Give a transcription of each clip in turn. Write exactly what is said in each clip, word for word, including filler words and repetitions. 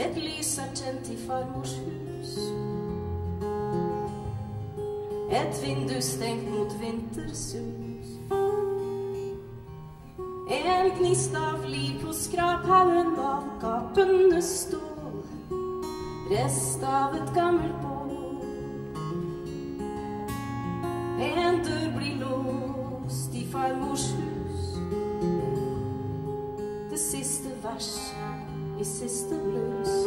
Et lys er tent i farmors hus. Et vindu stengt mot vintersus. En gnist av liv på skraphaugen av gapende stål. Rest av et gammelt bål. En dør blir låst i farmors hus. Det siste vers i siste blues.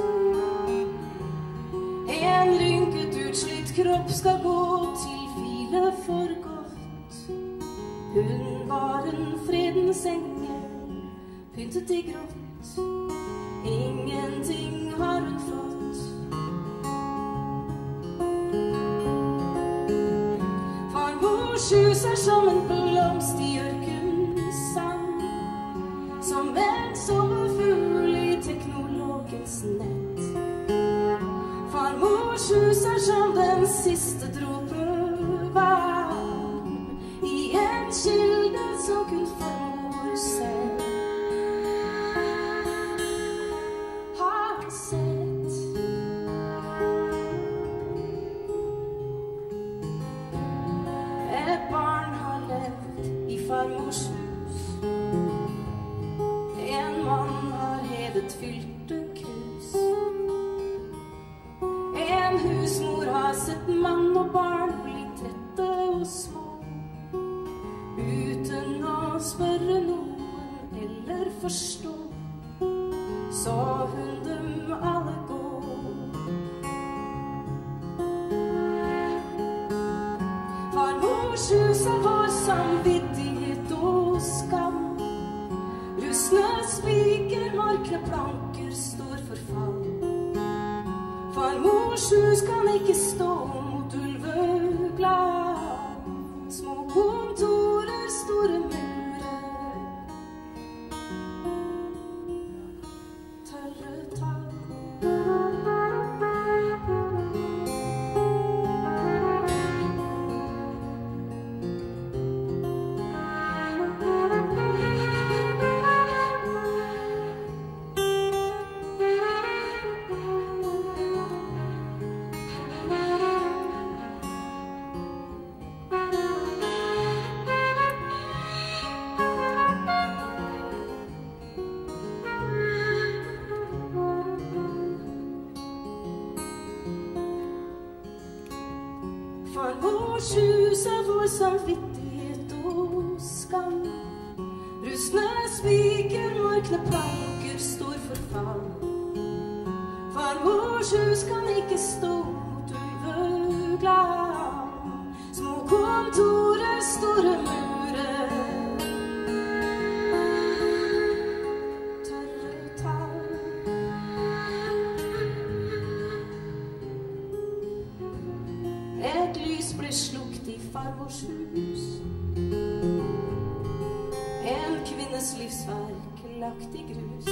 En rynket utslitt kropp skal gå til hvile for godt. Hun var en fredens engel, pyntet i grått. Ingenting har hun fått. Farmors hus er som en blomst i ørkensand, som en sommerfugl i teknologens nett. Farmors hus er som den siste dråpe vann i en kilde som kun farmor selv har sett. Et barn har levd i farmors hus. En mann har hevet fylte krus. En husmor har sett mann og barn bli trette og små, uten å spørre noen eller forstå. Så hun dem alle gå. Farmors hus er vår samvittighet og skam. Rustne spiker, markne planker, står for fall. Farmors hus kan ikke stå mot ulveglam. Små kontorer, store murer, tørre tall. Farmors hus er vår samvittighet og skam. Rustne spiker, markne planker, står for fall. Farmors hus kan ikke stå mot ulveglam. Små kontorer, store murer, tørre tall. Et lys ble slukt i farmors hus. En kvinnes livsverk lagt i grus.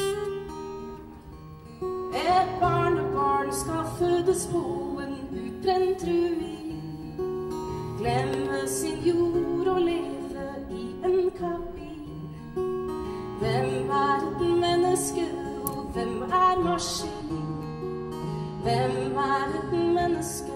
Et barnebarn skal fødes på en utbrent ruin. Glemme sin jord og leve i en kabin. Hvem er et menneske, og hvem er maskin? Hvem er et menneske?